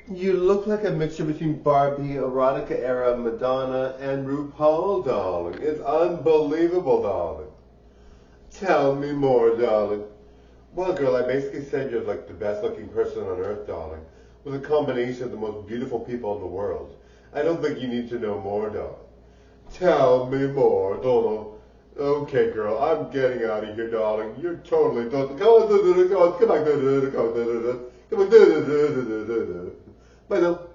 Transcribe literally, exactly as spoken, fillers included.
You look like a mixture between Barbie, erotica era, Madonna, and RuPaul, darling. It's unbelievable, darling. Tell me more, darling. Well, girl, I basically said you're like the best looking person on earth, darling, with a combination of the most beautiful people in the world. I don't think you need to know more, darling. Tell me more, darling. Okay, girl, I'm getting out of here, darling. You're totally done. Come on, come on, come on, come on, come on, come on. Bye now.